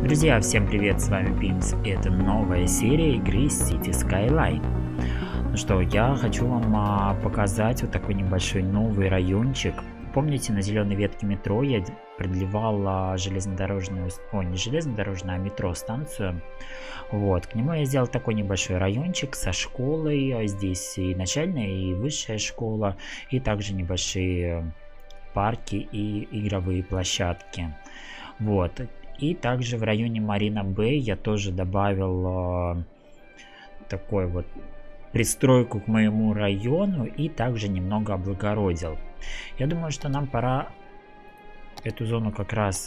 Друзья, всем привет, с вами Пимс, и это новая серия игры City Skyline. Ну что, я хочу вам показать вот такой небольшой новый райончик. Помните, на зеленой ветке метро я продлевал железнодорожную, не железнодорожную, а метро станцию. Вот, к нему я сделал такой небольшой райончик со школой, здесь и начальная, и высшая школа, и также небольшие парки и игровые площадки. Вот. И также в районе Марина Бэй я тоже добавил такой вот пристройку к моему району и также немного облагородил. Я думаю, что нам пора эту зону как раз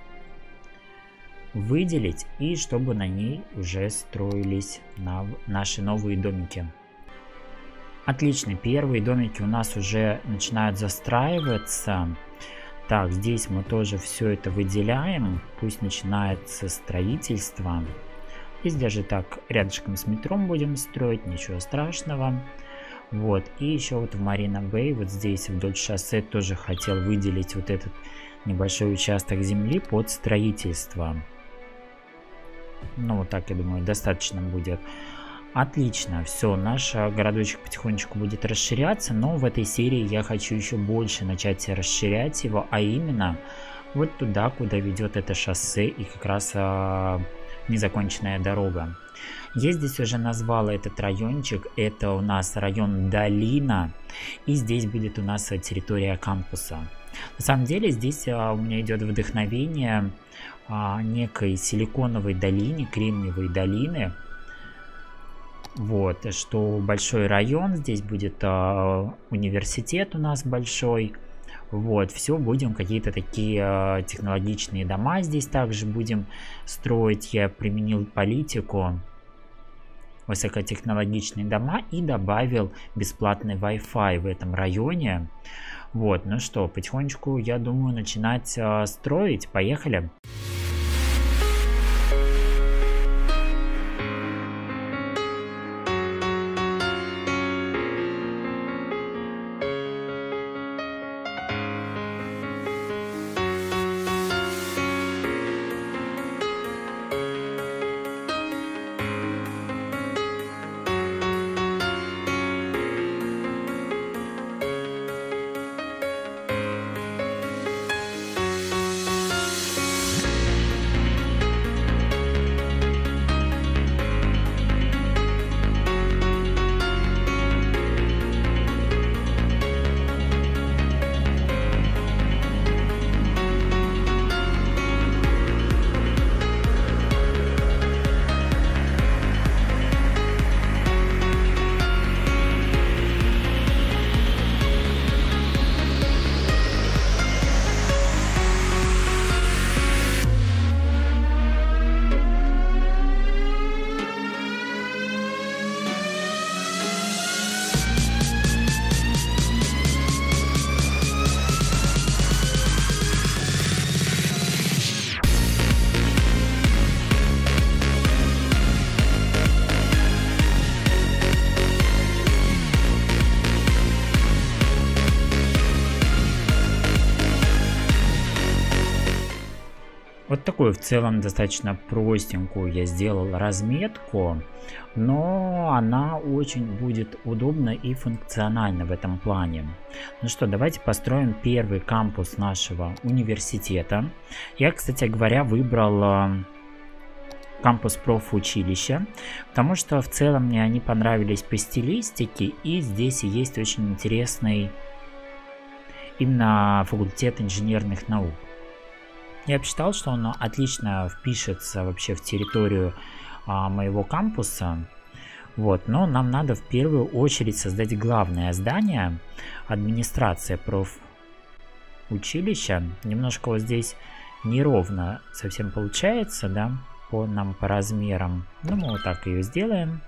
выделить, и чтобы на ней уже строились наши новые домики. Отлично, первые домики у нас уже начинают застраиваться. Так, здесь мы тоже все это выделяем, пусть начинается строительство. Здесь даже так рядышком с метром будем строить, ничего страшного. Вот, и еще вот в Марина Бэй, вот здесь вдоль шоссе тоже хотел выделить вот этот небольшой участок земли под строительство. Ну, вот так, я думаю, достаточно будет. Отлично, все, наш городочек потихонечку будет расширяться, но в этой серии я хочу еще больше начать расширять его, а именно вот туда, куда ведет это шоссе и как раз незаконченная дорога. Я здесь уже назвала этот райончик, это у нас район Долина, и здесь будет у нас территория кампуса. На самом деле здесь у меня идет вдохновение некой силиконовой долине, Кремниевой долины. Вот, что большой район, здесь будет университет у нас большой. Вот, все, будем какие-то такие технологичные дома здесь также будем строить. Я применил политику высокотехнологичные дома и добавил бесплатный Wi-Fi в этом районе. Вот, ну что, потихонечку, я думаю, начинать строить. Поехали! Вот такую в целом достаточно простенькую я сделал разметку, но она очень будет удобна и функциональна в этом плане. Ну что, давайте построим первый кампус нашего университета. Я, кстати говоря, выбрал кампус профучилища, потому что в целом мне они понравились по стилистике, и здесь есть очень интересный именно факультет инженерных наук. Я посчитал, что он отлично впишется вообще в территорию моего кампуса. Вот, но нам надо в первую очередь создать главное здание, администрация профучилища. Немножко вот здесь неровно совсем получается, да, по размерам. Ну, мы вот так ее сделаем.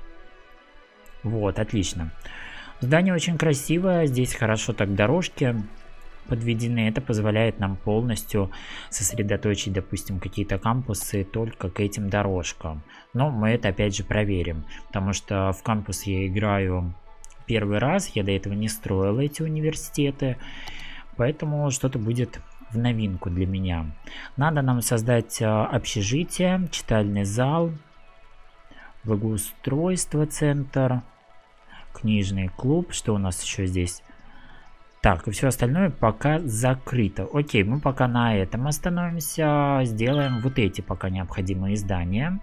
Вот, отлично. Здание очень красивое, здесь хорошо так дорожки подведены. Это позволяет нам полностью сосредоточить, допустим, какие-то кампусы только к этим дорожкам. Но мы это опять же проверим, потому что в кампус я играю первый раз, я до этого не строил эти университеты, поэтому что-то будет в новинку для меня. Надо нам создать общежитие, читальный зал, благоустройство, центр, книжный клуб. Что у нас еще здесь? Так, и все остальное пока закрыто. Окей, мы пока на этом остановимся. Сделаем вот эти пока необходимые здания.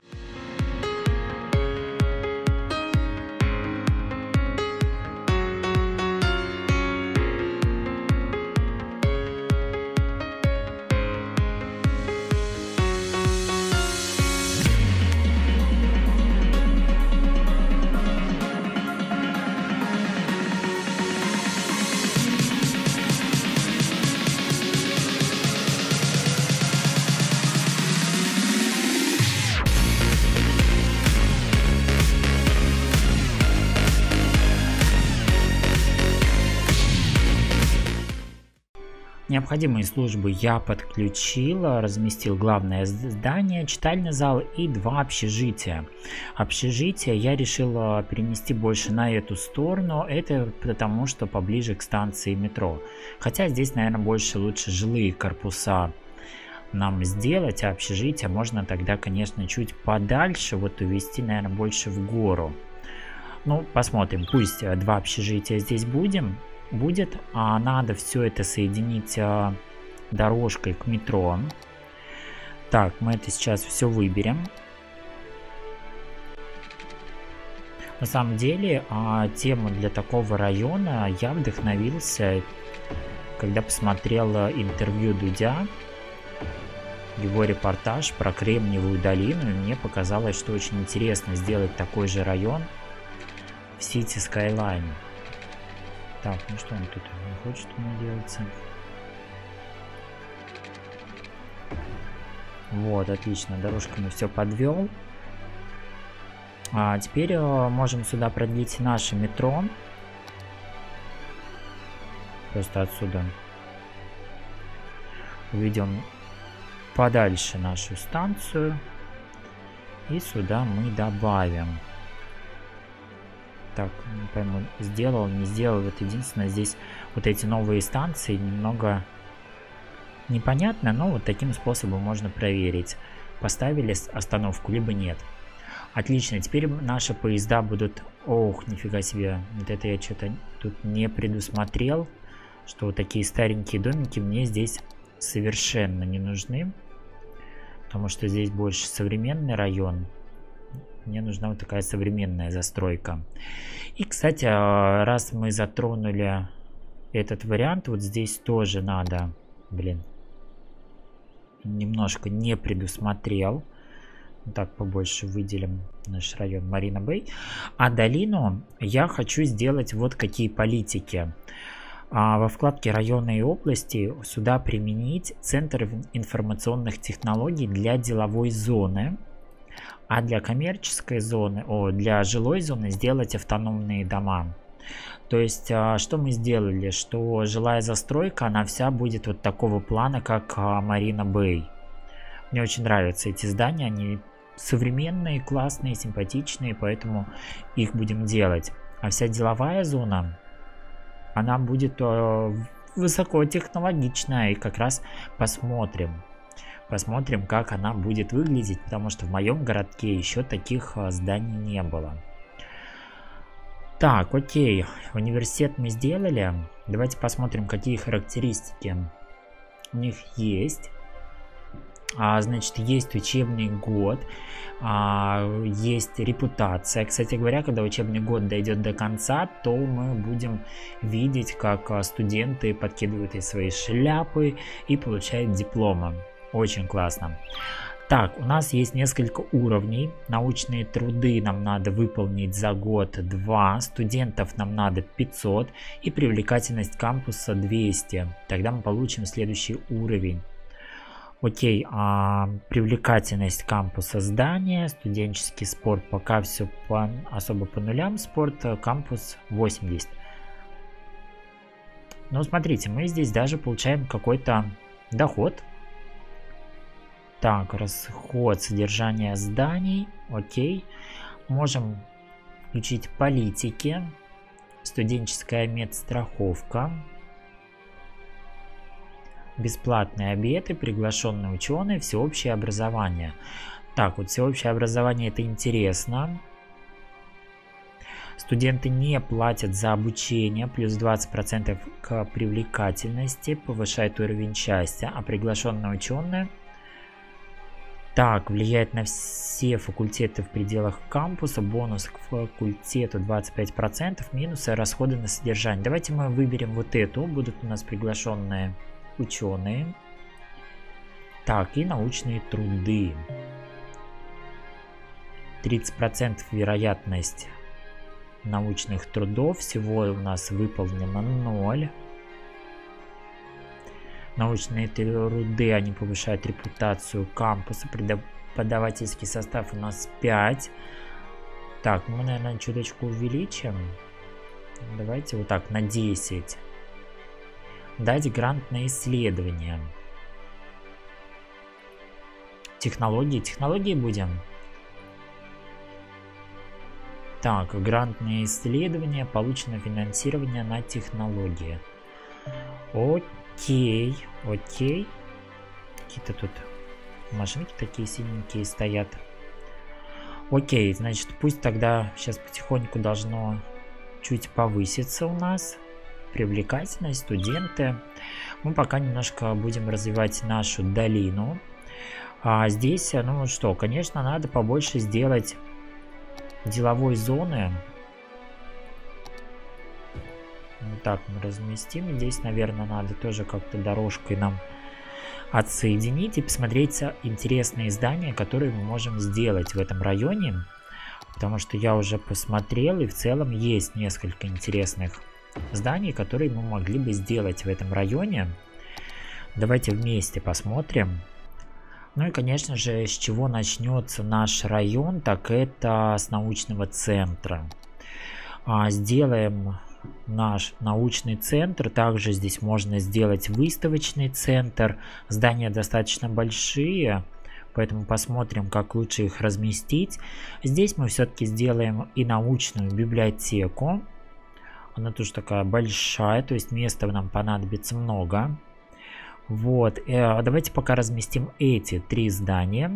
Необходимые службы я подключил, разместил главное здание, читальный зал и 2 общежития. Общежитие я решил перенести больше на эту сторону, это потому что поближе к станции метро. Хотя здесь, наверное, больше лучше жилые корпуса нам сделать, а общежитие можно тогда, конечно, чуть подальше, вот увести, наверное, больше в гору. Ну, посмотрим, пусть 2 общежития здесь будет, а надо все это соединить дорожкой к метро. Так, мы это сейчас все выберем. На самом деле, тему для такого района я вдохновился, когда посмотрел интервью Дудя, его репортаж про Кремниевую долину, и мне показалось, что очень интересно сделать такой же район в City Skyline. Так, ну что он тут не хочет у меня делаться? Вот, отлично, дорожками все подвел. А теперь можем сюда продлить наше метро. Просто отсюда уведем подальше нашу станцию. И сюда мы добавим. Так, не пойму, сделал, не сделал. Вот единственное, здесь вот эти новые станции немного непонятно, но вот таким способом можно проверить, поставили остановку, либо нет. Отлично, теперь наши поезда будут... Ох, нифига себе, вот это я что-то тут не предусмотрел, что вот такие старенькие домики мне здесь совершенно не нужны, потому что здесь больше современный район. Мне нужна вот такая современная застройка. И, кстати, раз мы затронули этот вариант, вот здесь тоже надо, блин, немножко не предусмотрел. Так, побольше выделим наш район Марина Бэй. А долину я хочу сделать вот какие политики. Во вкладке района и области сюда применить Центр информационных технологий для деловой зоны. А для коммерческой зоны, для жилой зоны сделать автономные дома. То есть, что мы сделали? Что жилая застройка, она вся будет вот такого плана, как Марина Бэй. Мне очень нравятся эти здания, они современные, классные, симпатичные, поэтому их будем делать. А вся деловая зона, она будет высокотехнологичная, и как раз посмотрим. Посмотрим, как она будет выглядеть, потому что в моем городке еще таких зданий не было. Так, окей, университет мы сделали. Давайте посмотрим, какие характеристики у них есть. Значит, есть учебный год, есть репутация. Кстати говоря, когда учебный год дойдет до конца, то мы будем видеть, как студенты подкидывают из своей шляпы и получают дипломы. Очень классно. Так, у нас есть несколько уровней. Научные труды нам надо выполнить за год 2. Студентов нам надо 500. И привлекательность кампуса 200. Тогда мы получим следующий уровень. Окей, привлекательность кампуса здания, студенческий спорт пока все особо по нулям. Спорт, кампус 80. Ну, смотрите, мы здесь даже получаем какой-то доход. Так, расход, содержание зданий, окей. Можем включить политики, студенческая медстраховка, Бесплатные обеды, приглашенные ученые, всеобщее образование. Так, вот всеобщее образование — это интересно. Студенты не платят за обучение, плюс 20% к привлекательности, повышает уровень счастья, а приглашенные ученые так влияет на все факультеты в пределах кампуса, бонус к факультету 25%, минусы расходы на содержание. Давайте мы выберем вот эту, будут у нас приглашенные ученые. Так, и научные труды. 30% вероятность научных трудов, всего у нас выполнено 0. Научные труды, они повышают репутацию кампуса, преподавательский состав у нас 5. Так, мы, наверное, чуточку увеличим. Давайте вот так, на 10. Дать грант на исследование. Технологии будем. Так, грантные исследования, получено финансирование на технологии. Окей. Какие-то тут машинки такие синенькие стоят. Окей, значит, пусть тогда сейчас потихоньку должно чуть повыситься у нас. Привлекательность, студенты. Мы пока немножко будем развивать нашу долину. А здесь, ну что, конечно, надо побольше сделать деловой зоны. Вот так мы разместим. Здесь, наверное, надо тоже как-то дорожкой нам отсоединить и посмотреть интересные здания, которые мы можем сделать в этом районе. Потому что я уже посмотрел, и в целом есть несколько интересных зданий, которые мы могли бы сделать в этом районе. Давайте вместе посмотрим. Ну и, конечно же, с чего начнется наш район, так это с научного центра. Сделаем наш научный центр. Также здесь можно сделать выставочный центр. Здания достаточно большие, поэтому посмотрим, как лучше их разместить. Здесь мы все-таки сделаем и научную библиотеку. Она тоже такая большая, то есть места нам понадобится много. Вот, давайте пока разместим эти 3 здания.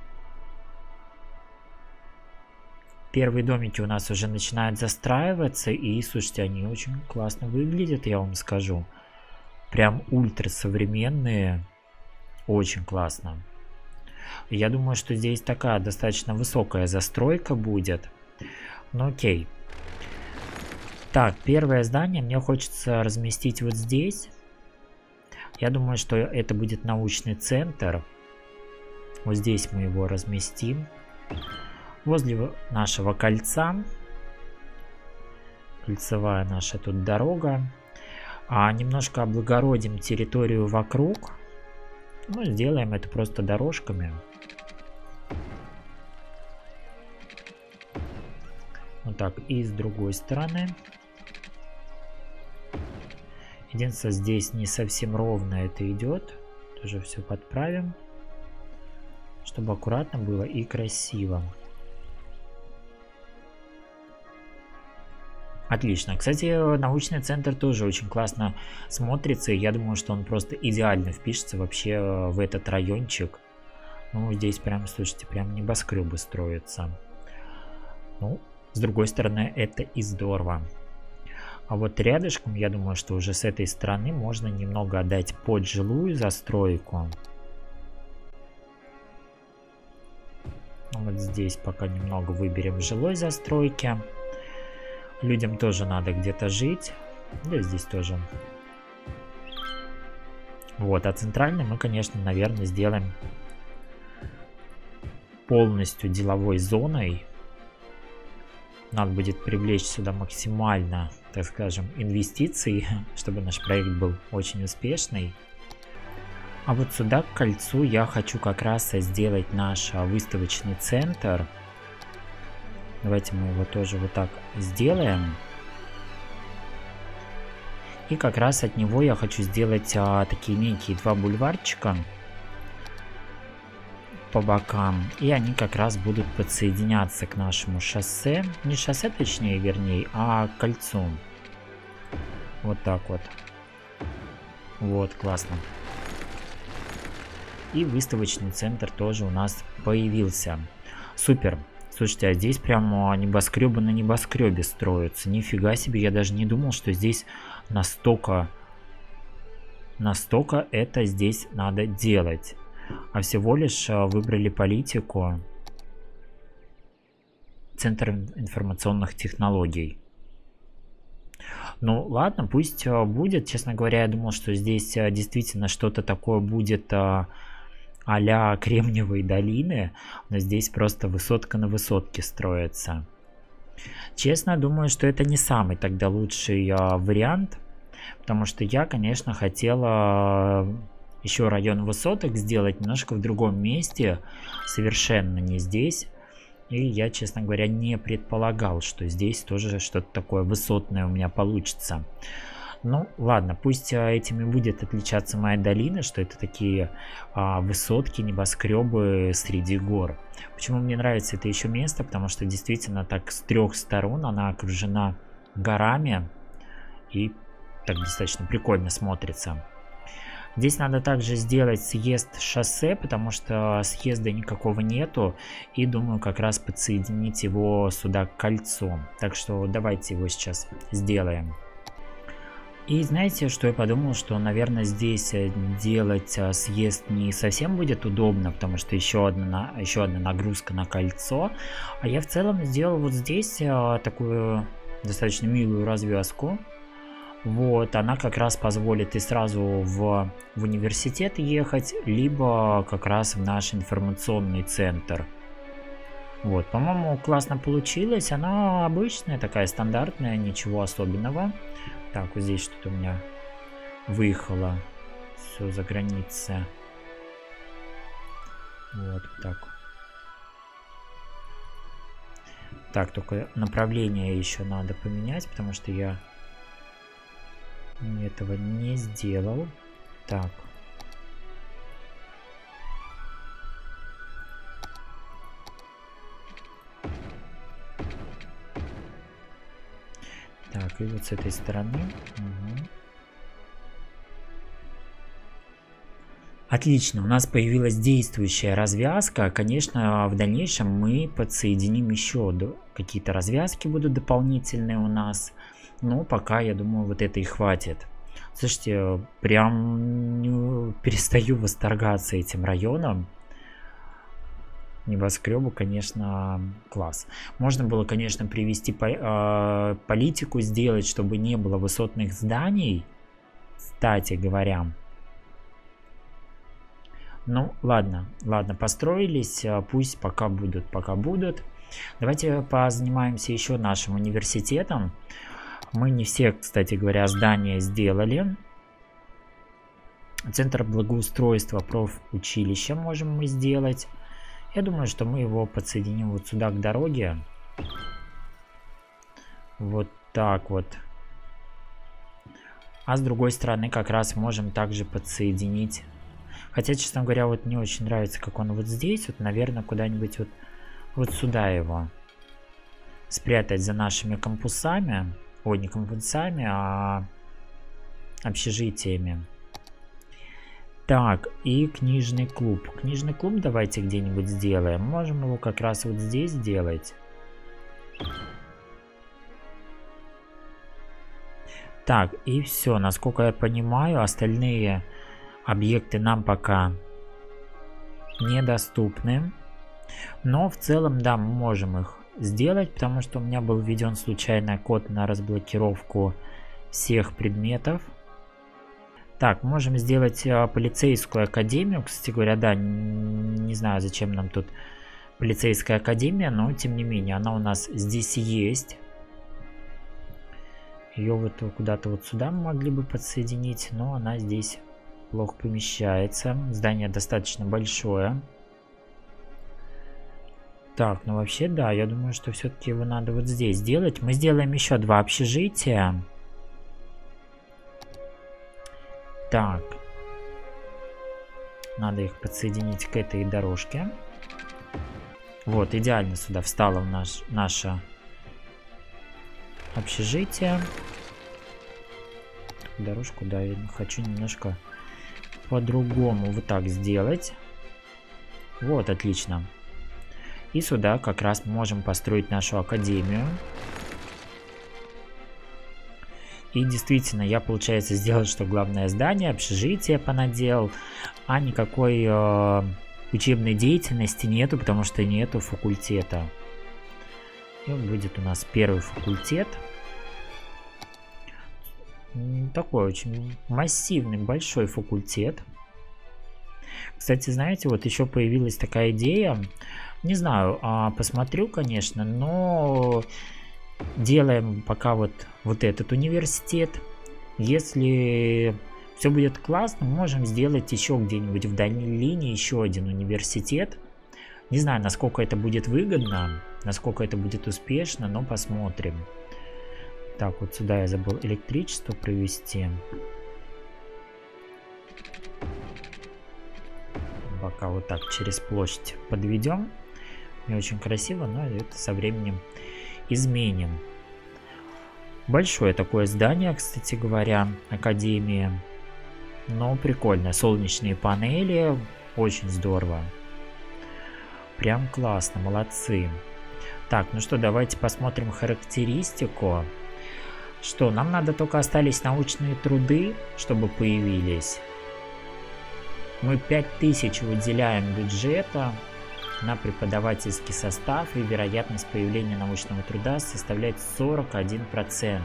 Первые домики у нас уже начинают застраиваться, и, слушайте, они очень классно выглядят, я вам скажу. Прям ультрасовременные, очень классно. Я думаю, что здесь такая достаточно высокая застройка будет. Ну окей. Так, первое здание мне хочется разместить вот здесь. Я думаю, что это будет научный центр. Вот здесь мы его разместим. Возле нашего кольца. Кольцевая наша тут дорога. Немножко облагородим территорию вокруг. Ну, сделаем это просто дорожками. Вот так. И с другой стороны. Единственное, здесь не совсем ровно это идет. Тоже все подправим. Чтобы аккуратно было и красиво. Отлично. Кстати, научный центр тоже очень классно смотрится. И я думаю, что он просто идеально впишется вообще в этот райончик. Ну, здесь прям, слушайте, прям небоскребы строятся. Ну, с другой стороны, это и здорово. А вот рядышком, я думаю, что уже с этой стороны можно немного отдать под жилую застройку. Вот здесь пока немного выберем жилой застройки. Людям тоже надо где-то жить. Да, здесь тоже. Вот, а центральный мы, конечно, наверное, сделаем полностью деловой зоной. Надо будет привлечь сюда максимально, так скажем, инвестиций, чтобы наш проект был очень успешный. А вот сюда, к кольцу, я хочу как раз сделать наш выставочный центр. Давайте мы его тоже вот так сделаем. И как раз от него я хочу сделать такие некие 2 бульварчика по бокам. И они как раз будут подсоединяться к нашему шоссе. Не шоссе, точнее, вернее, а к кольцу. Вот так вот. Вот, классно. И выставочный центр тоже у нас появился. Супер. Слушайте, а здесь прям небоскребы на небоскребе строятся. Нифига себе, я даже не думал, что здесь настолько это здесь надо делать. А всего лишь выбрали политику. Центр информационных технологий. Ну ладно, пусть будет. Честно говоря, я думал, что здесь действительно что-то такое будет а-ля Кремниевой долины, но здесь просто высотка на высотке строится. Честно, думаю, что это не самый тогда лучший вариант, потому что я, конечно, хотела еще район высоток сделать немножко в другом месте, совершенно не здесь. И я, честно говоря, не предполагал, что здесь тоже что-то такое высотное у меня получится. Ну, ладно, пусть этим и будет отличаться моя долина, что это такие высотки, небоскребы среди гор. Почему мне нравится это еще место? Потому что действительно так с трех сторон она окружена горами и так достаточно прикольно смотрится. Здесь надо также сделать съезд шоссе, потому что съезда никакого нету. И думаю как раз подсоединить его сюда к кольцу. Так что давайте его сейчас сделаем. И знаете, что я подумал, что, наверное, здесь делать съезд не совсем будет удобно, потому что еще одна нагрузка на кольцо. А я в целом сделал вот здесь такую достаточно милую развязку. Вот, она как раз позволит и сразу в университет ехать, либо как раз в наш информационный центр. Вот, по-моему, классно получилось. Она обычная, такая стандартная, ничего особенного. Так, вот здесь что-то у меня выехало все за границы. Вот так. Так, только направление еще надо поменять, потому что я этого не сделал. Так. Так, и вот с этой стороны. Угу. Отлично, у нас появилась действующая развязка. Конечно, в дальнейшем мы подсоединим еще какие-то развязки будут дополнительные у нас. Но пока, я думаю, вот это и хватит. Слушайте, прям не перестаю восторгаться этим районом. Небоскребы, конечно, класс. Можно было, конечно, привести политику сделать, чтобы не было высотных зданий, кстати говоря. Ну, ладно, построились, пусть пока будут. Давайте позанимаемся еще нашим университетом. Мы не все, кстати говоря, здания сделали. Центр благоустройства профучилища можем мы сделать. Я думаю, что мы его подсоединим вот сюда к дороге. Вот так вот. А с другой стороны как раз можем также подсоединить. Хотя, честно говоря, вот не очень нравится, как он вот здесь. Вот, наверное, куда-нибудь вот сюда его спрятать за нашими кампусами. Ой, не кампусами, а общежитиями. Так, и книжный клуб. Книжный клуб давайте где-нибудь сделаем. Можем его как раз вот здесь сделать. Так, и все. Насколько я понимаю, остальные объекты нам пока недоступны. Но в целом, да, мы можем их сделать, потому что у меня был введен случайный код на разблокировку всех предметов. Так, можем сделать полицейскую академию. Кстати говоря, да, не знаю, зачем нам тут полицейская академия, но тем не менее, она у нас здесь есть. Ее вот куда-то вот сюда мы могли бы подсоединить, но она здесь плохо помещается. Здание достаточно большое. Так, ну вообще, да, я думаю, что все-таки его надо вот здесь сделать. Мы сделаем еще 2 общежития. Так. Надо их подсоединить к этой дорожке. Вот, идеально сюда встало наше общежитие. Дорожку, да, я хочу немножко по-другому вот так сделать. Вот, отлично. И сюда как раз мы можем построить нашу академию. И действительно, я, получается, сделал, что главное здание, общежитие понаделал, а никакой учебной деятельности нету, потому что нету факультета. И вот будет у нас первый факультет. Такой очень массивный, большой факультет. Кстати, знаете, вот еще появилась такая идея. Не знаю, посмотрю, конечно, но делаем пока вот этот университет. Если все будет классно, можем сделать еще где-нибудь в дальней линии еще один университет. Не знаю, насколько это будет выгодно, насколько это будет успешно, но посмотрим. Так, вот сюда я забыл электричество провести. Пока вот так через площадь подведем. Не очень красиво, но это со временем изменим. Большое такое здание, кстати говоря, академии. Но прикольно. Солнечные панели. Очень здорово. Прям классно. Молодцы. Так, ну что, давайте посмотрим характеристику. Что, нам надо только остались научные труды, чтобы появились. Мы 5000 выделяем бюджета на преподавательский состав, и вероятность появления научного труда составляет 41%.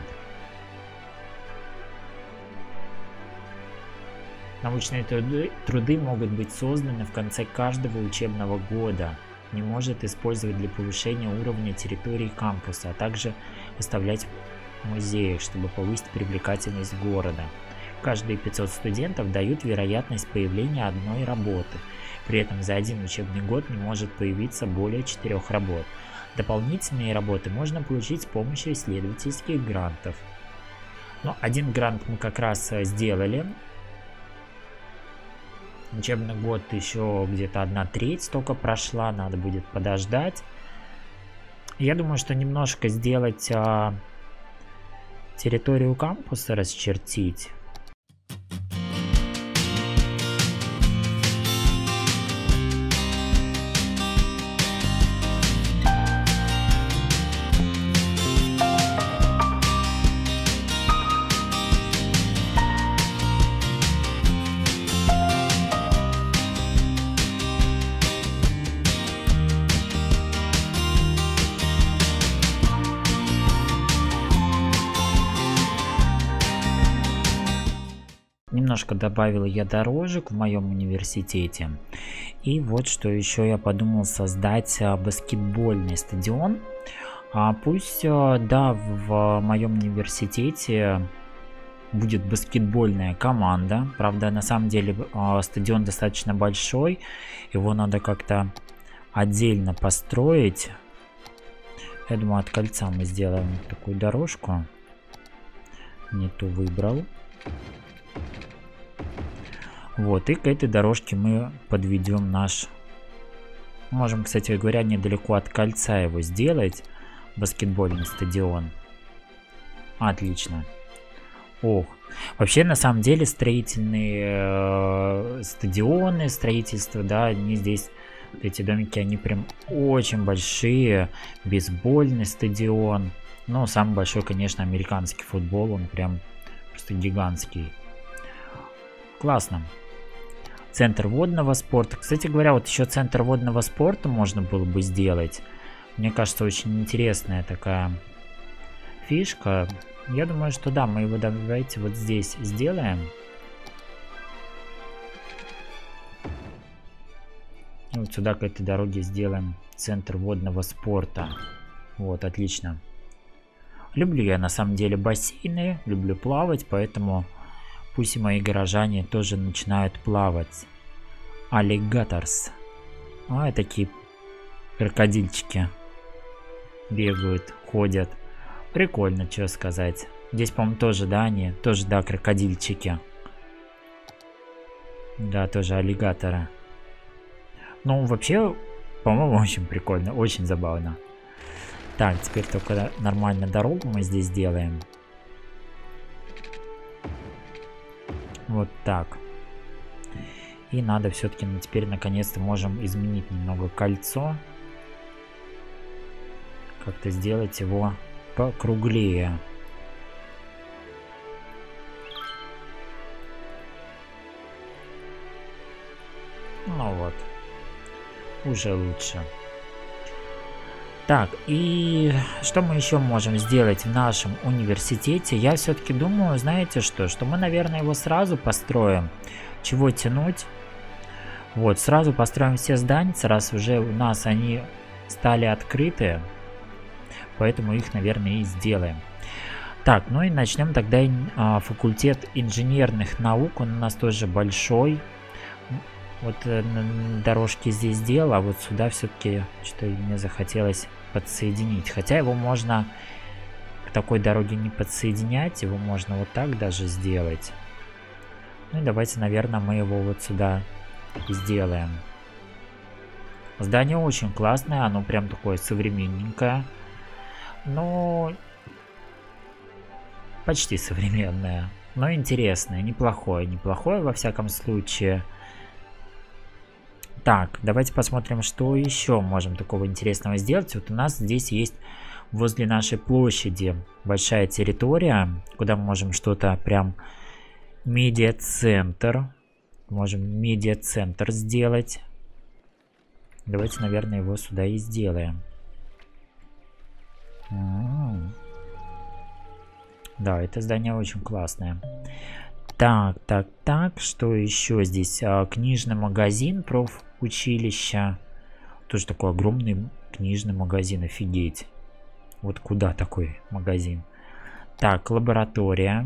Научные труды могут быть созданы в конце каждого учебного года. Не может использовать для повышения уровня территории кампуса, а также выставлять в музеях, чтобы повысить привлекательность города. Каждые 500 студентов дают вероятность появления одной работы. При этом за один учебный год не может появиться более 4 работ. Дополнительные работы можно получить с помощью исследовательских грантов. Но один грант мы как раз сделали. Учебный год еще где-то 1/3 только прошла, надо будет подождать. Я думаю, что немножко сделать территорию кампуса, расчертить. Немножко добавил я дорожек в моем университете. И вот что еще я подумал создать баскетбольный стадион. Пусть, да, в моем университете будет баскетбольная команда. Правда, на самом деле стадион достаточно большой. Его надо как-то отдельно построить. Я думаю, от кольца мы сделаем такую дорожку. Не ту выбрал. Вот, и к этой дорожке мы подведем наш... Можем, кстати говоря, недалеко от кольца его сделать. Баскетбольный стадион. Отлично. Ох. Вообще, на самом деле, строительные стадионы, строительство, да, они здесь... Эти домики, они прям очень большие. Бейсбольный стадион. Но самый большой, конечно, американский футбол. Он прям просто гигантский. Классно. Центр водного спорта. Кстати говоря, вот еще центр водного спорта можно было бы сделать. Мне кажется, очень интересная такая фишка. Я думаю, что да, мы его давайте вот здесь сделаем. И вот сюда к этой дороге сделаем центр водного спорта. Вот, отлично. Люблю я на самом деле бассейны, люблю плавать, поэтому... Пусть и мои горожане тоже начинают плавать. Аллигаторс. Такие крокодильчики. Бегают, ходят. Прикольно, что сказать. Здесь, по-моему, тоже, да, они? Тоже, да, крокодильчики. Да, тоже аллигаторы. Ну, вообще, по-моему, очень прикольно, очень забавно. Так, теперь только нормально дорогу мы здесь делаем. Вот так. И надо все-таки теперь наконец-то можем изменить немного кольцо. Как-то сделать его покруглее. Ну вот. Уже лучше. Так, и что мы еще можем сделать в нашем университете? Я все-таки думаю, знаете что? Что мы, наверное, его сразу построим. Чего тянуть? Вот, сразу построим все здания, раз уже у нас они стали открыты. Поэтому их, наверное, и сделаем. Так, ну и начнем тогда факультет инженерных наук. Он у нас тоже большой. Вот дорожки здесь сделал, а вот сюда все-таки что-то мне захотелось подсоединить. Хотя его можно к такой дороге не подсоединять, его можно вот так даже сделать. Ну и давайте, наверное, мы его вот сюда сделаем. Здание очень классное, оно прям такое современненькое. Но почти современное. Но интересное, неплохое. Неплохое во всяком случае. Так, давайте посмотрим, что еще можем такого интересного сделать. Вот у нас здесь есть возле нашей площади большая территория, куда мы можем что-то прям медиа-центр. Можем медиа-центр сделать. Давайте, наверное, его сюда и сделаем. Да, это здание очень классное. Так, что еще здесь? Книжный магазин профучилища. Тоже такой огромный книжный магазин, офигеть. Вот куда такой магазин? Так, лаборатория.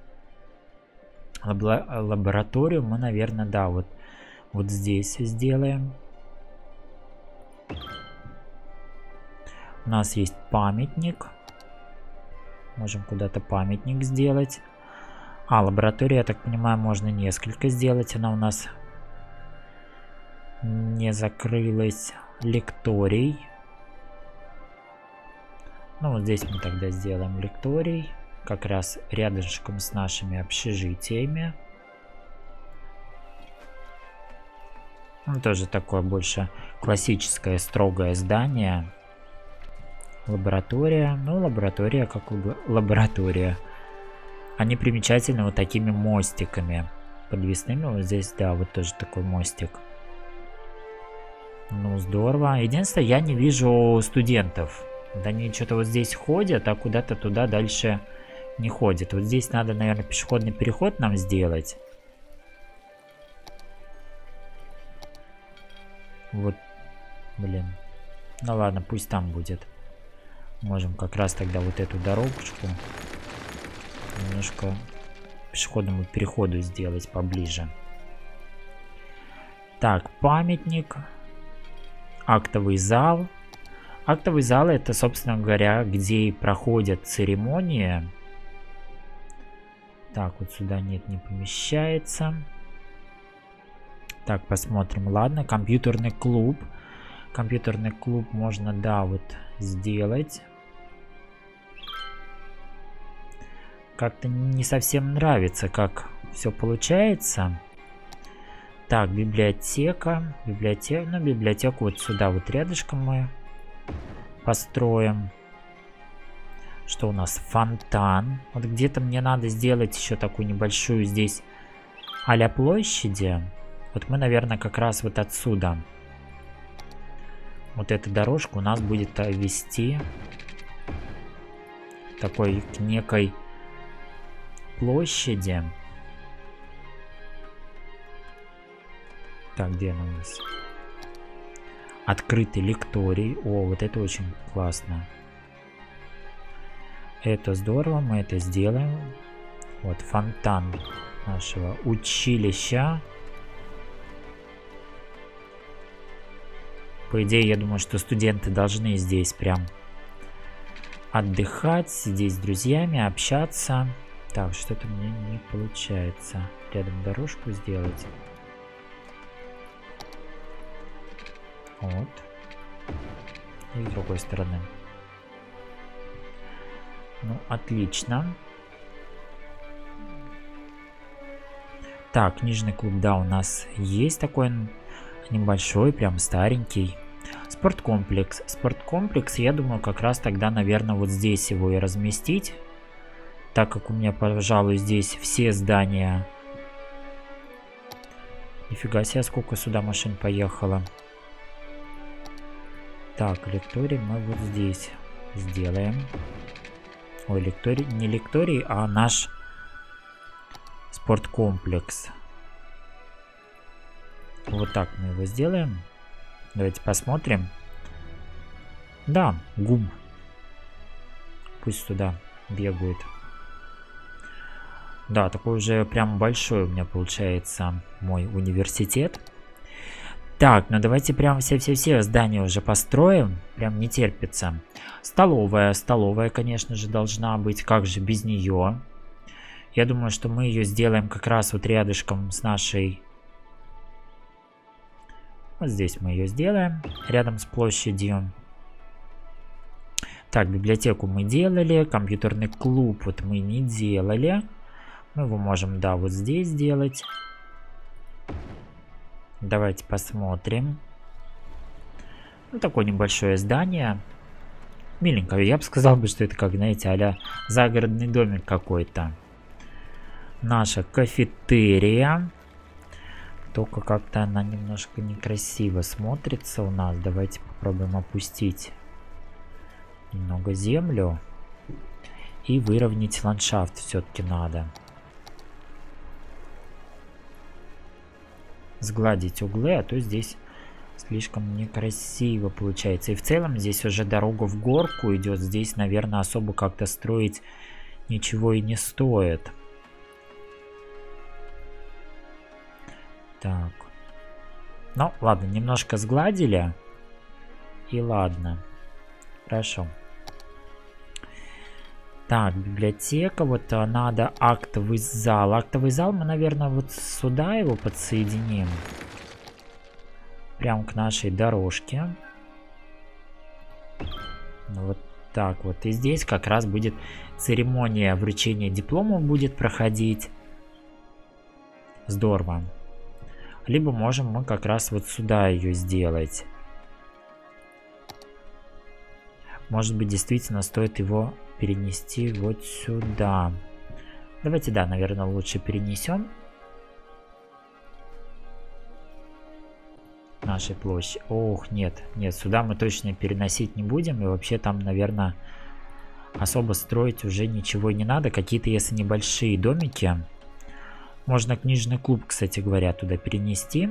Лабораторию мы, наверное, да, вот здесь сделаем. У нас есть памятник. Можем куда-то памятник сделать. Лаборатория, я так понимаю, можно несколько сделать. Она у нас не закрылась. Лекторий. Ну, вот здесь мы тогда сделаем лекторий. Как раз рядышком с нашими общежитиями. Ну, тоже такое больше классическое, строгое здание. Лаборатория. Ну, лаборатория как лаборатория. Они примечательны вот такими мостиками подвесными. Вот здесь, да, вот тоже такой мостик. Ну, здорово. Единственное, я не вижу студентов. Да они что-то вот здесь ходят, а куда-то туда дальше не ходят. Вот здесь надо, наверное, пешеходный переход нам сделать. Вот, блин. Ну ладно, пусть там будет. Можем как раз тогда вот эту дорожку немножко пешеходному переходу сделать поближе. Так, памятник. Актовый зал. Актовый зал — это, собственно говоря, где и проходят церемонии. Так, вот сюда нет, не помещается. Так, посмотрим. Ладно, компьютерный клуб. Компьютерный клуб можно, да, вот сделать. Как-то не совсем нравится, как все получается. Так, библиотека. Библиотеку вот сюда вот рядышком мы построим. Что у нас? Фонтан. Вот где-то мне надо сделать еще такую небольшую здесь а-ля площади. Вот мы, наверное, как раз вот отсюда. Вот эта дорожка у нас будет вести такой к некой площади. Так, где она у нас? Открытый лекторий. О, вот это очень классно. Это здорово, мы это сделаем. Вот фонтан нашего училища. По идее, я думаю, что студенты должны здесь прям отдыхать, сидеть с друзьями, общаться. Так, что-то мне не получается. Рядом дорожку сделать. Вот. И с другой стороны. Ну, отлично. Так, книжный клуб, да, у нас есть такой небольшой, прям старенький. Спорткомплекс. Спорткомплекс, я думаю, как раз тогда, наверное, вот здесь его и разместить. Так как у меня, пожалуй, здесь все здания. Нифига себе, сколько сюда машин поехало. Так, лекторий мы вот здесь сделаем. Ой, лекторий, не лекторий, а наш спорткомплекс. Вот так мы его сделаем. Давайте посмотрим. Да, ГУМ. Пусть туда бегают. Да, такой уже прям большой у меня получается мой университет. Так, ну давайте прям все здания уже построим. Прям не терпится. Столовая. Столовая, конечно же, должна быть. Как же без нее? Я думаю, что мы ее сделаем как раз вот рядышком с нашей... Вот здесь мы ее сделаем. Рядом с площадью. Так, библиотеку мы делали. Компьютерный клуб вот мы не делали. Мы его можем, да, вот здесь сделать. Давайте посмотрим. Ну, такое небольшое здание. Миленькое. Я бы сказал, что это, как, знаете, а-ля загородный домик какой-то. Наша кафетерия. Только как-то она немножко некрасиво смотрится у нас. Давайте попробуем опустить немного землю. И выровнять ландшафт все-таки надо. Сгладить углы, а то здесь слишком некрасиво получается. И в целом здесь уже дорога в горку идет. Здесь, наверное, особо как-то строить ничего и не стоит. Так. Ну, ладно, немножко сгладили. И ладно. Хорошо. Так, библиотека. Вот надо актовый зал. Актовый зал мы, наверное, вот сюда его подсоединим. Прям к нашей дорожке. Вот так вот. И здесь как раз будет церемония вручения дипломов будет проходить. Здорово. Либо можем мы как раз вот сюда ее сделать. Может быть, действительно стоит его перенести вот сюда. Давайте, да, наверное, лучше перенесем. Нашей площади. Ох, нет, нет, сюда мы точно переносить не будем. И вообще там, наверное, особо строить уже ничего не надо. Какие-то, если небольшие домики. Можно книжный клуб, кстати говоря, туда перенести.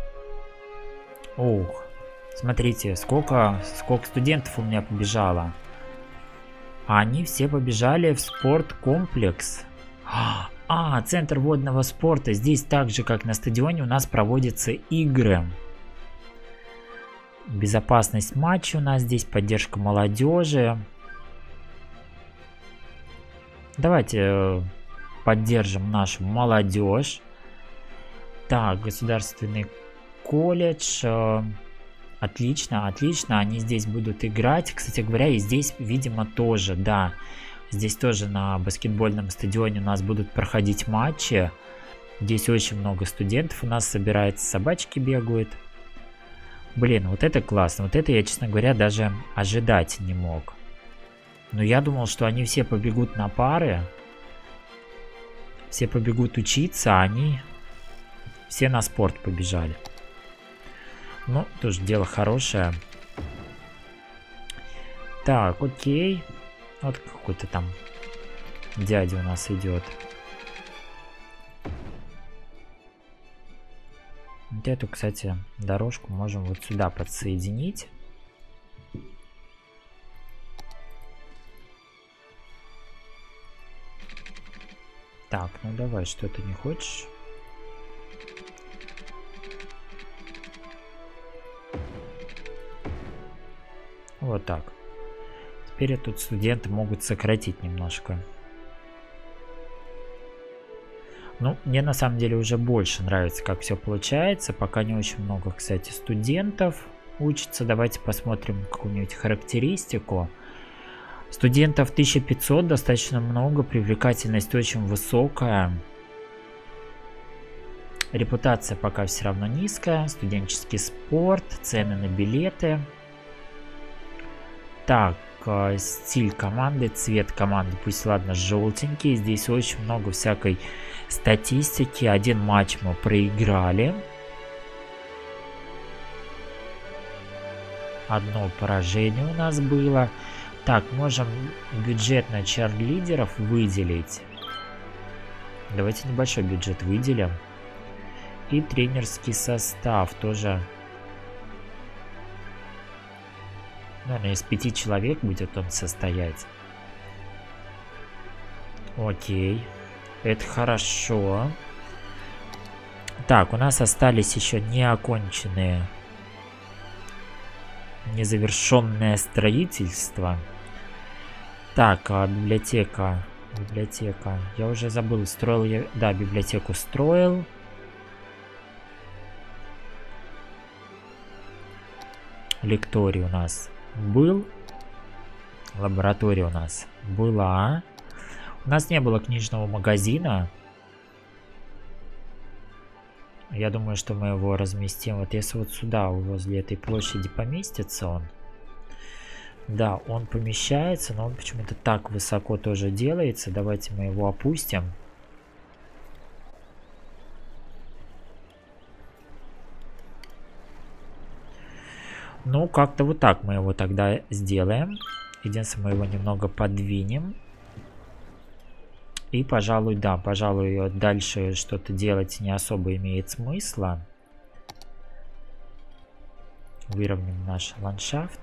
Ох, смотрите, сколько студентов у меня побежало. А они все побежали в спорткомплекс. Центр водного спорта. Здесь так же, как на стадионе, у нас проводятся игры. Безопасность матча у нас здесь, поддержка молодежи. Давайте поддержим нашу молодежь. Так, государственный колледж. Отлично, отлично. Они здесь будут играть. Кстати говоря, и здесь, видимо, тоже, да. Здесь тоже на баскетбольном стадионе у нас будут проходить матчи. Здесь очень много студентов у нас собирается. Собачки бегают. Блин, вот это классно. Вот это я, честно говоря, даже ожидать не мог. Но я думал, что они все побегут на пары. Все побегут учиться, а они все на спорт побежали. Ну, тоже дело хорошее. Так, окей. Вот какой-то там дядя у нас идет. Вот эту, кстати, дорожку можем вот сюда подсоединить. Так, ну давай, что ты не хочешь? Вот так. Теперь тут студенты могут сократить немножко. Ну, мне на самом деле уже больше нравится, как все получается. Пока не очень много, кстати, студентов учатся. Давайте посмотрим какую-нибудь характеристику. Студентов 1500, достаточно много. Привлекательность очень высокая. Репутация пока все равно низкая. Студенческий спорт, цены на билеты. Так, стиль команды, цвет команды, пусть ладно, желтенький. Здесь очень много всякой статистики. Один матч мы проиграли. Одно поражение у нас было. Так, можем бюджет на чарлидеров выделить. Давайте небольшой бюджет выделим. И тренерский состав тоже. Наверное, из 5 человек будет он состоять. Окей. Это хорошо. Так, у нас остались еще неоконченные, незавершенное строительство. Так, библиотека. Библиотека. Я уже забыл, строил я... Да, библиотеку строил. Лекторий у нас был. Лаборатория у нас была. У нас не было книжного магазина. Я думаю, что мы его разместим. Вот если вот сюда, возле этой площади поместится он. Да, он помещается, но он почему-то так высоко тоже делается. Давайте мы его опустим. Ну, как-то вот так мы его тогда сделаем. Единственное, мы его немного подвинем. И, пожалуй, да, пожалуй, дальше что-то делать не особо имеет смысла. Выровняем наш ландшафт.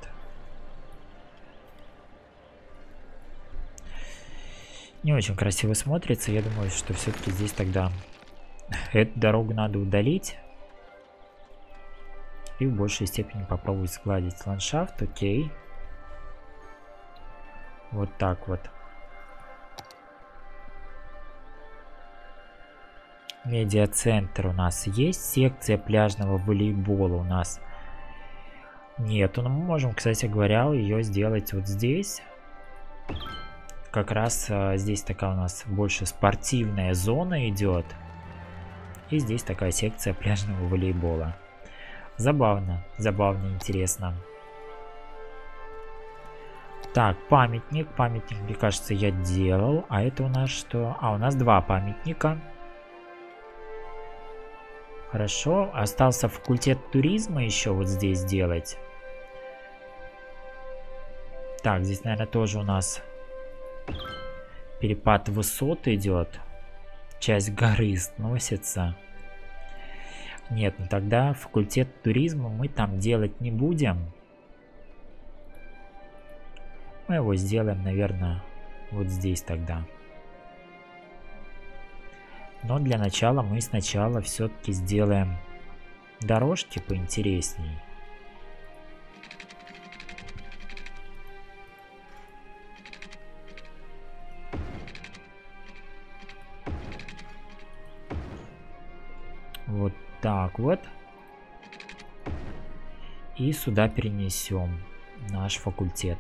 Не очень красиво смотрится. Я думаю, что все-таки здесь тогда эту дорогу надо удалить. И в большей степени попробовать сгладить ландшафт. Окей. Вот так вот. Медиацентр у нас есть. Секция пляжного волейбола у нас нету. Но мы можем, кстати говоря, ее сделать вот здесь. Как раз здесь такая у нас больше спортивная зона идет. И здесь такая секция пляжного волейбола. Забавно, забавно, интересно. Так, памятник. Памятник, мне кажется, я делал. А это у нас что? А, у нас 2 памятника. Хорошо. Остался факультет туризма еще вот здесь делать. Так, здесь, наверное, тоже у нас перепад высот идет. Часть горы сносится. Нет, ну тогда факультет туризма мы там делать не будем. Мы его сделаем, наверное, вот здесь тогда. Но для начала мы сначала все-таки сделаем дорожки поинтересней. Вот так вот. И сюда перенесем наш факультет.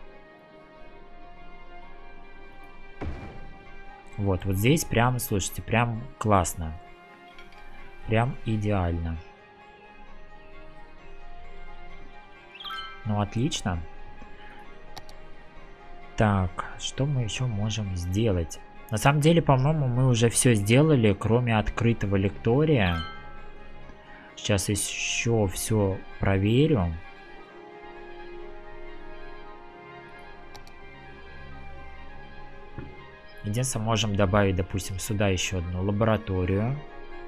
Вот здесь прям, слушайте, прям классно. Прям идеально. Ну, отлично. Так, что мы еще можем сделать? На самом деле, по-моему, мы уже все сделали, кроме открытого лектория. Сейчас еще все проверю. Единственное, можем добавить, допустим, сюда еще одну лабораторию.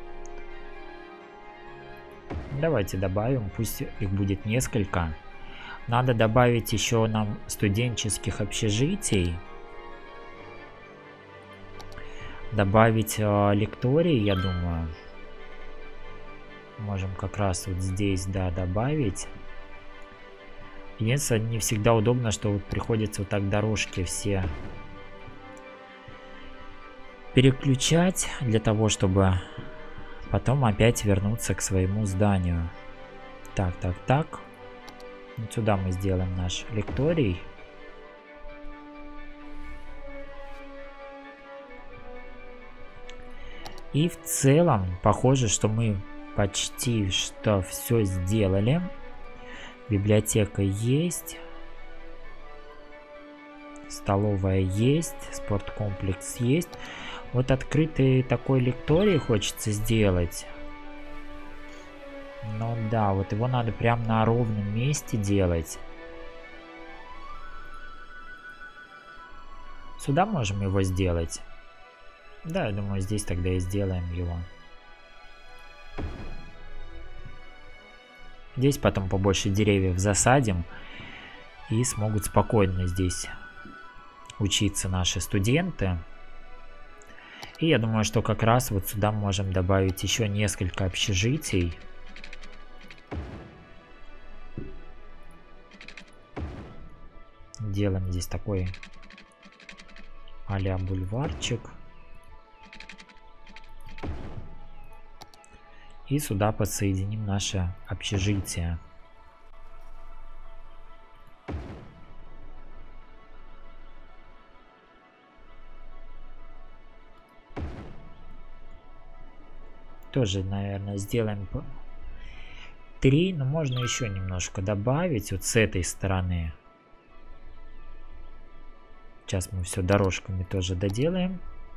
Давайте добавим, пусть их будет несколько. Надо добавить еще нам студенческих общежитий. Добавить лекторий, я думаю. Можем как раз вот здесь, да, добавить. Единственное, не всегда удобно, что вот приходится вот так дорожки все переключать, для того, чтобы потом опять вернуться к своему зданию. Так. Вот сюда мы сделаем наш лекторий. И в целом, похоже, что мы почти что все сделали. Библиотека есть. Столовая есть. Спорткомплекс есть. Вот открытый такой лекторий хочется сделать. Ну да, вот его надо прям на ровном месте делать. Сюда можем его сделать. Да, я думаю, здесь тогда и сделаем его. Здесь потом побольше деревьев засадим. И смогут спокойно здесь учиться наши студенты. И я думаю, что как раз вот сюда можем добавить еще несколько общежитий. Делаем здесь такой а-ля бульварчик. И сюда подсоединим наше общежитие. Тоже, наверное, сделаем 3, но можно еще немножко добавить вот с этой стороны. Сейчас мы все дорожками тоже доделаем.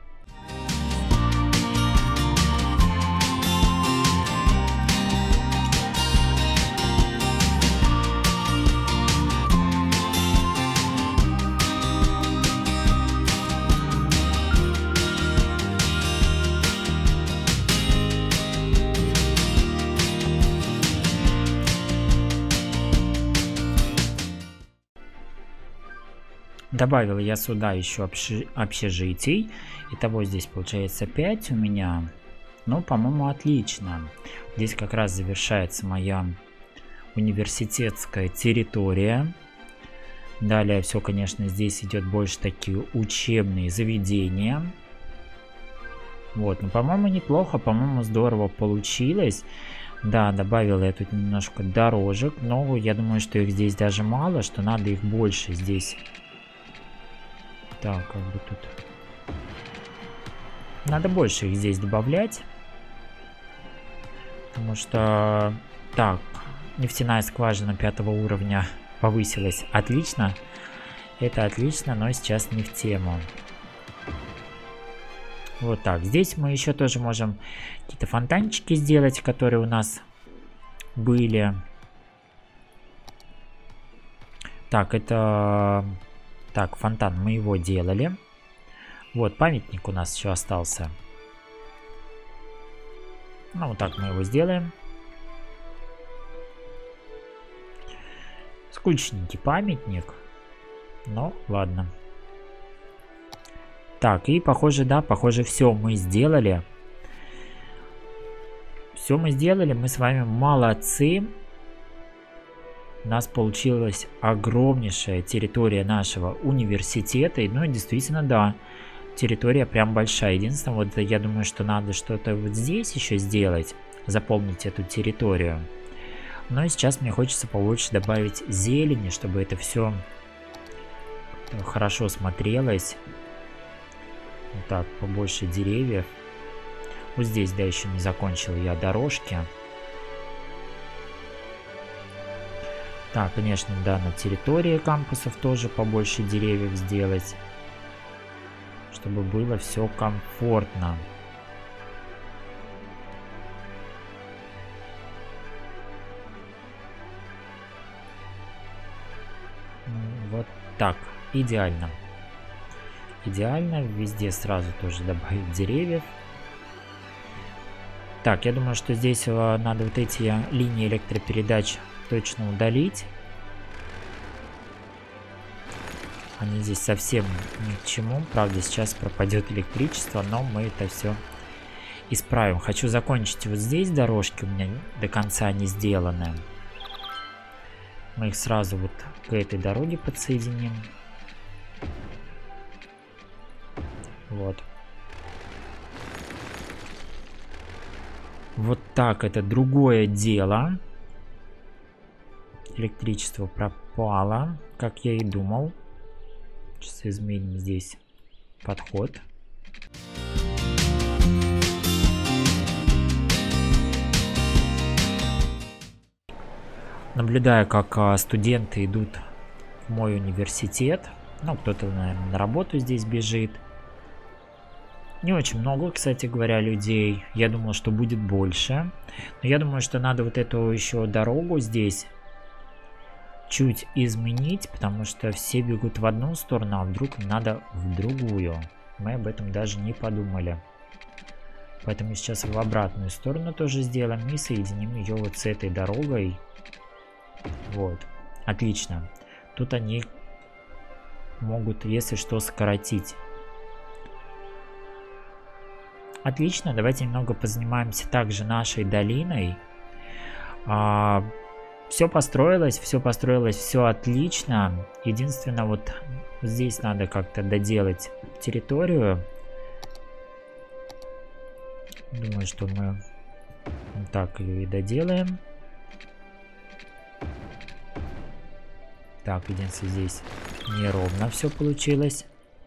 Добавил я сюда еще общежитий. Итого здесь получается 5 у меня. Ну, по-моему, отлично. Здесь как раз завершается моя университетская территория. Далее все, конечно, здесь идет больше такие учебные заведения. Вот, ну, по-моему, неплохо, по-моему, здорово получилось. Да, добавил я тут немножко дорожек, но я думаю, что их здесь даже мало, что надо их больше здесь. Так, как бы тут... Надо больше их здесь добавлять. Потому что... Так, нефтяная скважина 5 уровня повысилась. Отлично. Это отлично, но сейчас не в тему. Вот так. Здесь мы еще тоже можем какие-то фонтанчики сделать, которые у нас были. Так, это... Так, фонтан мы его делали. Вот, памятник у нас еще остался. Ну, вот так мы его сделаем. Скучненький памятник. Но, ладно. Так, и похоже, да, похоже, все мы сделали. Все мы сделали, мы с вами молодцы. У нас получилась огромнейшая территория нашего университета. Ну и действительно, да, территория прям большая. Единственное, вот я думаю, что надо что-то вот здесь еще сделать. Заполнить эту территорию. Но сейчас мне хочется побольше добавить зелени, чтобы это все хорошо смотрелось. Вот так, побольше деревьев. Вот здесь, да, еще не закончил я дорожки. Так, конечно, да, на территории кампусов тоже побольше деревьев сделать, чтобы было все комфортно. Вот так, идеально. Идеально, везде сразу тоже добавить деревьев. Так, я думаю, что здесь надо вот эти линии электропередач точно удалить. Они здесь совсем ни к чему. Правда, сейчас пропадет электричество, но мы это все исправим. Хочу закончить вот здесь дорожки, у меня до конца не сделаны. Мы их сразу вот к этой дороге подсоединим. Вот. Вот так, это другое дело. Электричество пропало, как я и думал. Сейчас изменим здесь подход. Наблюдаю, как студенты идут в мой университет. Ну, кто-то, наверное, на работу здесь бежит. Не очень много, кстати говоря, людей. Я думал, что будет больше. Но я думаю, что надо вот эту еще дорогу здесь чуть изменить, потому что все бегут в одну сторону, а вдруг надо в другую. Мы об этом даже не подумали. Поэтому сейчас в обратную сторону тоже сделаем и соединим ее вот с этой дорогой. Вот. Отлично. Тут они могут, если что, сократить. Отлично. Давайте немного позанимаемся также нашей долиной. Все построилось, все отлично. Единственное, вот здесь надо как-то доделать территорию. Думаю, что мы вот так ее и доделаем. Так, единственное, здесь неровно все получилось.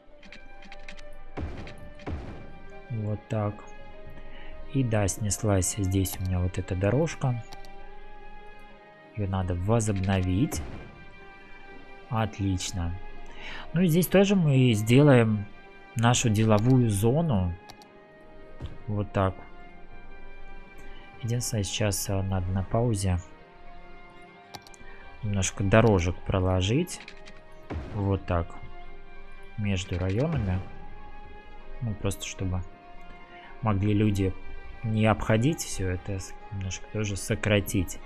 Вот так. И да, снеслась здесь у меня вот эта дорожка. Ее надо возобновить. Отлично. Ну и здесь тоже мы сделаем нашу деловую зону. Вот так. Единственное, сейчас надо на паузе немножко дорожек проложить. Вот так. Между районами. Ну, просто чтобы могли люди не обходить все это, немножко тоже сократить.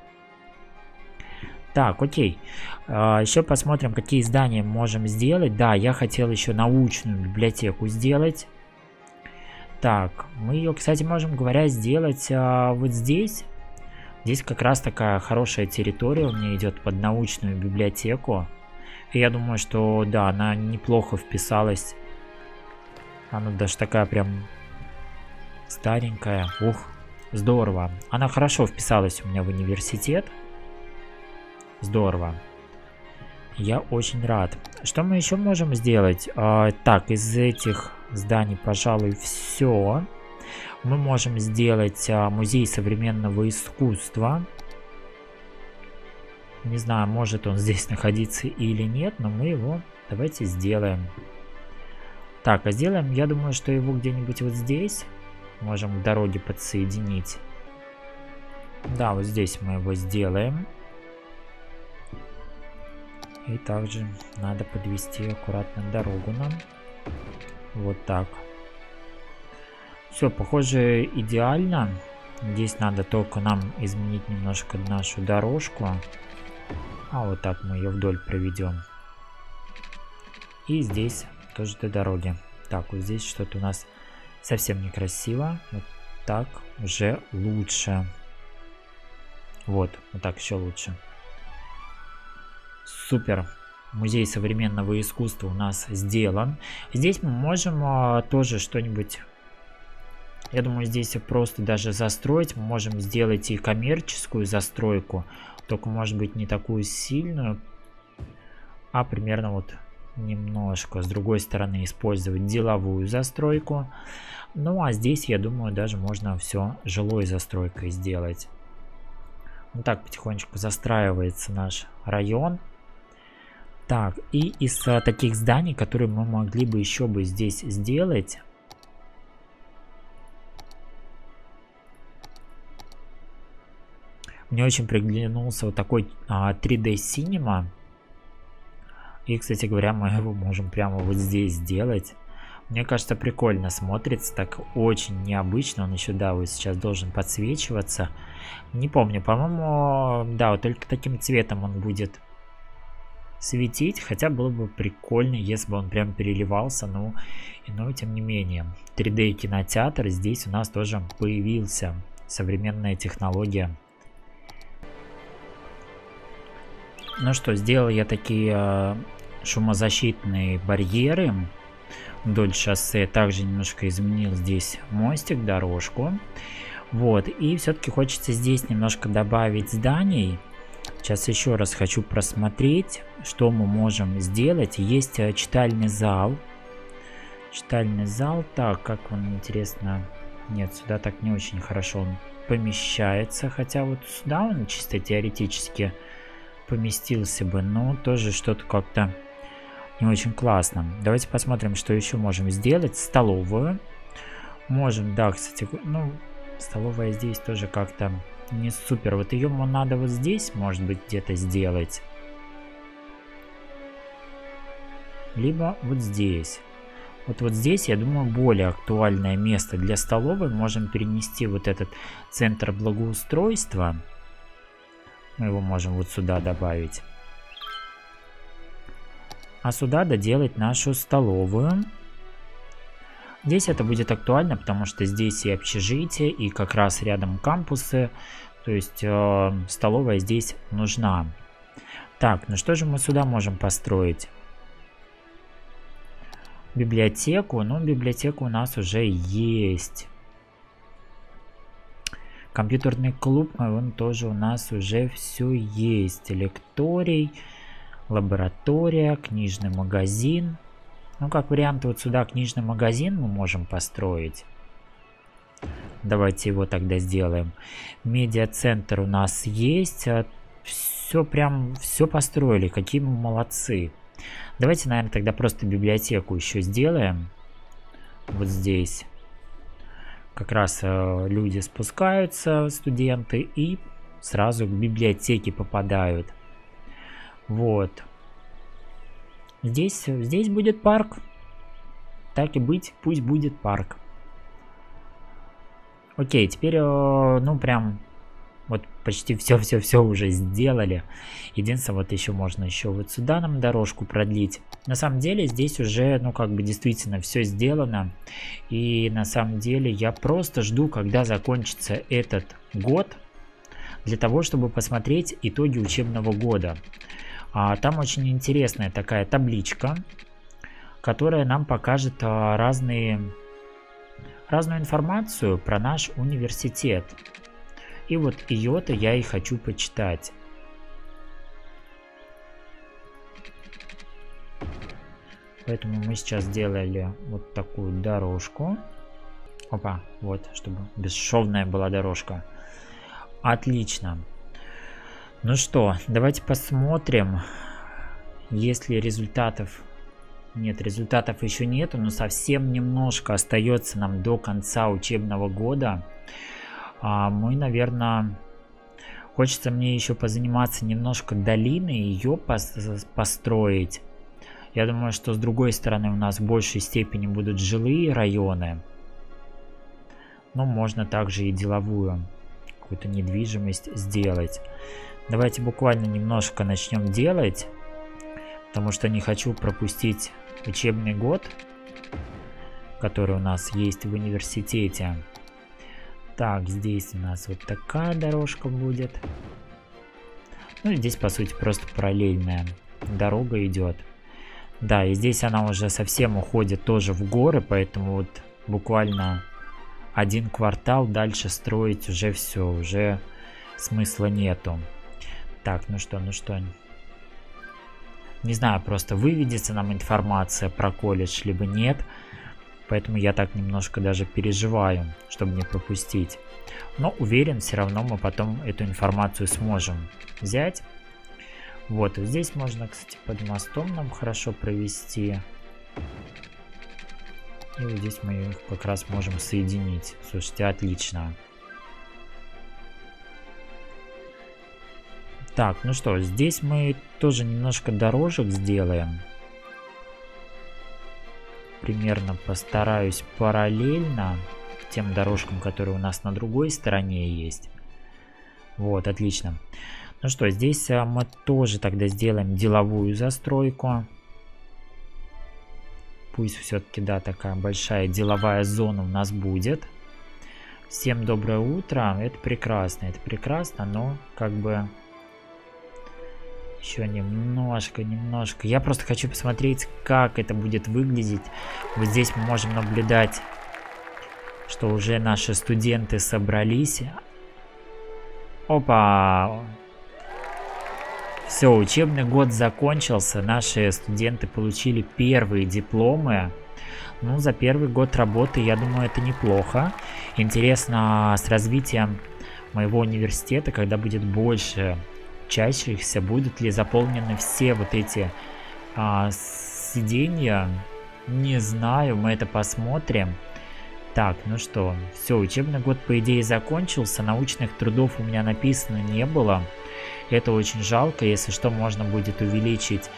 Так, окей. Еще посмотрим, какие здания можем сделать. Да, я хотел еще научную библиотеку сделать. Так, мы ее, кстати, можем, говоря, сделать вот здесь. Здесь как раз такая хорошая территория у меня идет под научную библиотеку. И я думаю, что да, она неплохо вписалась. Она даже такая прям старенькая. Ух, здорово. Она хорошо вписалась у меня в университет. Здорово. Я очень рад. Что мы еще можем сделать? Так, из этих зданий, пожалуй, все. Мы можем сделать музей современного искусства. Не знаю, может он здесь находиться или нет, но мы его давайте сделаем. Так, а сделаем, я думаю, что его где-нибудь вот здесь. Можем к дороге подсоединить. Да, вот здесь мы его сделаем. И также надо подвести аккуратно дорогу нам. Вот так. Все, похоже, идеально. Здесь надо только нам изменить немножко нашу дорожку. А вот так мы ее вдоль проведем. И здесь тоже до дороги. Так, вот здесь что-то у нас совсем некрасиво. Вот так уже лучше. Вот так еще лучше. Супер. Музей современного искусства у нас сделан. Здесь мы можем тоже что-нибудь... Я думаю, здесь просто даже застроить. Мы можем сделать и коммерческую застройку. Только, может быть, не такую сильную. А примерно вот немножко с другой стороны использовать деловую застройку. Ну, а здесь, я думаю, даже можно все жилой застройкой сделать. Вот так потихонечку застраивается наш район. Так, и из таких зданий, которые мы могли бы еще бы здесь сделать... Мне очень приглянулся вот такой 3D Cinema. И, кстати говоря, мы его можем прямо вот здесь сделать. Мне кажется, прикольно смотрится, так очень необычно. Он еще, да, вот сейчас должен подсвечиваться. Не помню, по-моему, да, вот только таким цветом он будет светить. Хотя было бы прикольно, если бы он прям переливался, но тем не менее. 3D кинотеатр здесь у нас тоже появился. Современная технология. Ну что, сделал я такие шумозащитные барьеры вдоль шоссе. Также немножко изменил здесь мостик, дорожку. Вот, и все-таки хочется здесь немножко добавить зданий. Сейчас еще раз хочу просмотреть, что мы можем сделать. Есть читальный зал. Читальный зал, так, как он, интересно... Нет, сюда так не очень хорошо он помещается. Хотя вот сюда он чисто теоретически поместился бы. Но тоже что-то как-то не очень классно. Давайте посмотрим, что еще можем сделать. Столовую. Можем, да, кстати, ну, столовая здесь тоже как-то не супер. Вот ее надо вот здесь, может быть, где-то сделать. Либо вот здесь. Вот здесь, я думаю, более актуальное место для столовой. Можем перенести вот этот центр благоустройства. Мы его можем вот сюда добавить. А сюда доделать нашу столовую. Здесь это будет актуально, потому что здесь и общежитие, и как раз рядом кампусы. То есть столовая здесь нужна. Так, ну что же мы сюда можем построить? Библиотеку. Ну, библиотека у нас уже есть. Компьютерный клуб, он тоже у нас уже все есть. Лекторий, лаборатория, книжный магазин. Ну, как вариант, вот сюда книжный магазин мы можем построить. Давайте его тогда сделаем. Медиацентр у нас есть. Все прям, все построили. Какие мы молодцы. Давайте, наверное, тогда просто библиотеку еще сделаем. Вот здесь. Как раз люди спускаются, студенты, и сразу к библиотеке попадают. Вот. Здесь будет парк. Так и быть, пусть будет парк. Окей, теперь, ну, прям... Вот почти все уже сделали. Единственное, вот еще можно еще вот сюда нам дорожку продлить. На самом деле здесь уже, ну, как бы действительно все сделано. И на самом деле я просто жду, когда закончится этот год, для того, чтобы посмотреть итоги учебного года. Там очень интересная такая табличка, которая нам покажет разную информацию про наш университет. И вот ее-то я и хочу почитать. Поэтому мы сейчас сделали вот такую дорожку. Опа, вот, чтобы бесшовная была дорожка. Отлично. Ну что, давайте посмотрим. Если результатов... Нет, результатов еще нету, но совсем немножко остается нам до конца учебного года. Мы, наверное, хочется мне еще позаниматься немножко долиной, ее построить. Я думаю, что с другой стороны у нас в большей степени будут жилые районы. Но можно также и деловую какую-то недвижимость сделать. Давайте буквально немножко начнем делать, потому что не хочу пропустить учебный год, который у нас есть в университете. Так, здесь у нас вот такая дорожка будет. Ну, здесь, по сути, просто параллельная дорога идет. Да, и здесь она уже совсем уходит тоже в горы, поэтому вот буквально один квартал дальше строить уже все, уже смысла нету. Так, ну что. Не знаю, просто выведется нам информация про колледж, либо нет. Поэтому я так немножко даже переживаю, чтобы не пропустить. Но уверен, все равно мы потом эту информацию сможем взять. Вот здесь можно, кстати, под мостом нам хорошо провести. И вот здесь мы их как раз можем соединить. Слушайте, отлично. Так, ну что, здесь мы тоже немножко дорожек сделаем. Примерно постараюсь параллельно тем дорожкам, которые у нас на другой стороне есть. Вот, отлично. Ну что, здесь мы тоже тогда сделаем деловую застройку. Пусть все-таки, да, такая большая деловая зона у нас будет. Всем доброе утро. Это прекрасно, но как бы... Еще немножко. Я просто хочу посмотреть, как это будет выглядеть. Вот здесь мы можем наблюдать, что уже наши студенты собрались. Опа! Все, учебный год закончился. Наши студенты получили первые дипломы. Ну, за первый год работы, я думаю, это неплохо. Интересно с развитием моего университета, когда будет больше учащихся, будут ли заполнены все вот эти сиденья, не знаю, мы это посмотрим. Так, ну что, все, учебный год по идее закончился, научных трудов у меня написано не было, это очень жалко. Если что, можно будет увеличить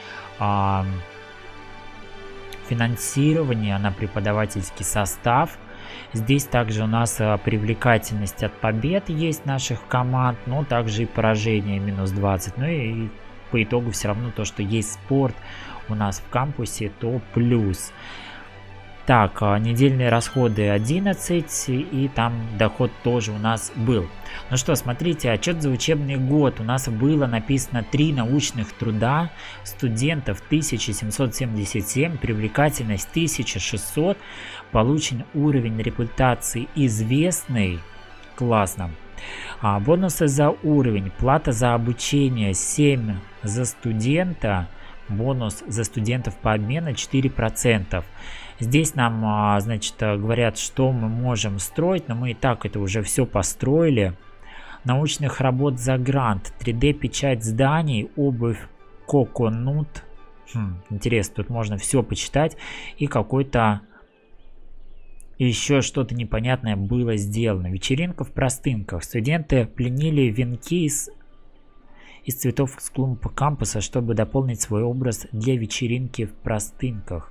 финансирование на преподавательский состав. Здесь также у нас привлекательность от побед есть наших команд, но также и поражение минус 20. Ну и по итогу все равно то, что есть спорт у нас в кампусе, то плюс. Так, недельные расходы 11, и там доход тоже у нас был. Ну что, смотрите, отчет за учебный год. У нас было написано 3 научных труда, студентов 1777, привлекательность 1600, получен уровень репутации известный. Классно. Бонусы за уровень, плата за обучение 7 за студента, бонус за студентов по обмену 4%. Здесь нам, значит, говорят, что мы можем строить, но мы и так это уже все построили. Научных работ за грант, 3D печать зданий, обувь Коконут. Интересно, тут можно все почитать. И какой-то еще что-то непонятное было сделано. Вечеринка в простынках. Студенты пленили венки из цветов с клумб кампуса, чтобы дополнить свой образ для вечеринки в простынках.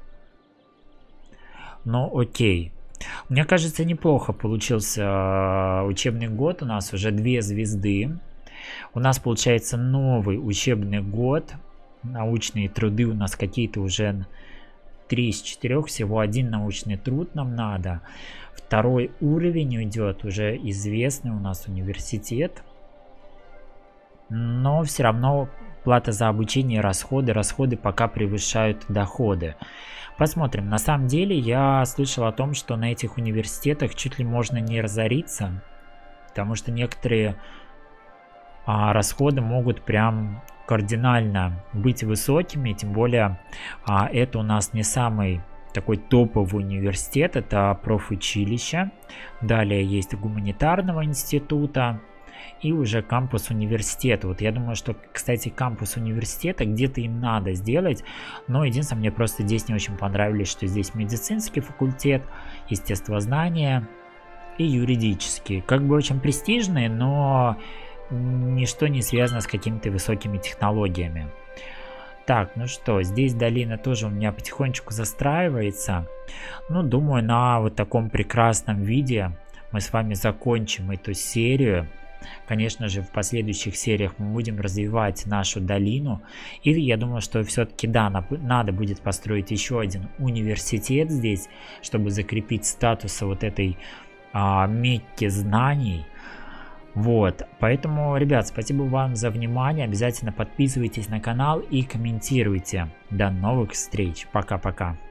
Ну окей. Мне кажется, неплохо получился учебный год. У нас уже 2 звезды. У нас получается новый учебный год. Научные труды у нас какие-то уже 3 из 4. Всего 1 научный труд нам надо. 2-й уровень уйдет. Уже известный у нас университет. Но все равно плата за обучение, расходы пока превышают доходы. Посмотрим. На самом деле я слышал о том, что на этих университетах чуть ли можно не разориться, потому что некоторые расходы могут прям кардинально быть высокими, тем более это у нас не самый такой топовый университет, это профучилище. Далее есть гуманитарного института. И уже кампус университета. Вот я думаю, что, кстати, кампус университета где-то им надо сделать. Но единственное, мне просто здесь не очень понравилось, что здесь медицинский факультет, естествознание и юридический. Как бы очень престижные, но ничто не связано с какими-то высокими технологиями. Так, ну что, здесь долина тоже у меня потихонечку застраивается. Ну, думаю, на вот таком прекрасном виде мы с вами закончим эту серию. Конечно же, в последующих сериях мы будем развивать нашу долину. И я думаю, что все-таки, да, надо будет построить еще один университет здесь, чтобы закрепить статус вот этой Мекки знаний. Вот, поэтому, ребят, спасибо вам за внимание. Обязательно подписывайтесь на канал и комментируйте. До новых встреч. Пока-пока.